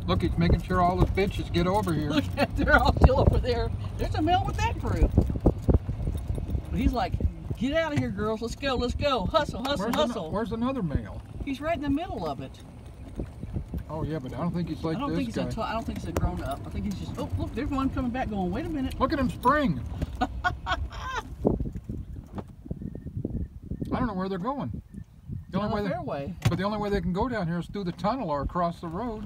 Look, he's making sure all his bitches get over here. Look, they're all still over there. There's a male with that group. But he's like, get out of here, girls. Let's go, let's go. Hustle, hustle, hustle. Where's another male? He's right in the middle of it. Oh yeah, but I don't think he's like this guy. I don't think he's a grown up. I think he's just, oh, look, there's one coming back going, wait a minute. Look at him spring. I don't know where they're going. The only way but the only way they can go down here is through the tunnel or across the road.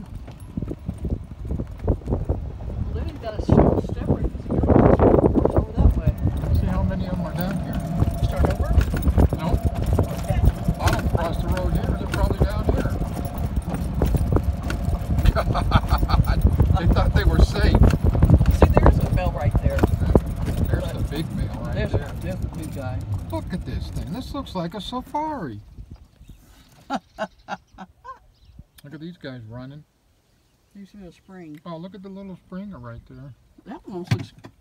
Well, then he's got a step right because the girls over that way. Let's see how many of them are down here. Start over? No. Okay. A lot of them across the road here. They're probably down here. They thought they were safe. See, there's a male right there. There's the big male right there. There's the big guy. Look at this thing. This looks like a safari. Look at these guys running. You see a spring. Oh, look at the little springer right there. That one almost looks